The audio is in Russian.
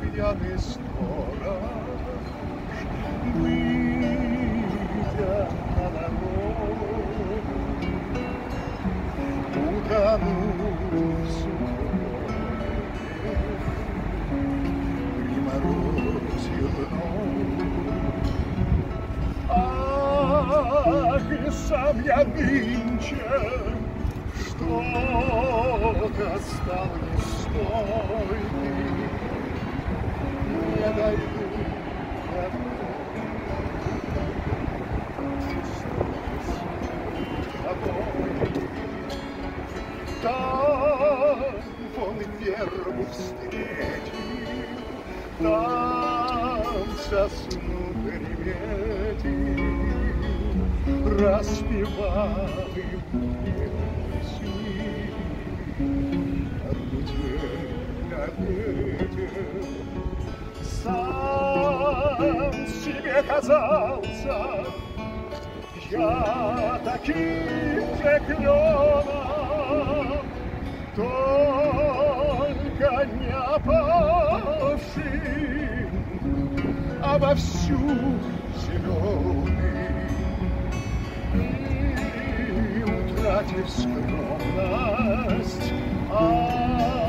пьяный сторож, выйдя на дорогу, утонул в сугробе, приморозил ногу. Ах, и сам я нынче что-то стал нестойкий, не даю я там он вербу встретил, там сосну приметил, распевал им песни, орудийно ветер. Сам себе казался я таким же кленом, только не опавшим, а вовсю зеленый. И, утратив скромность,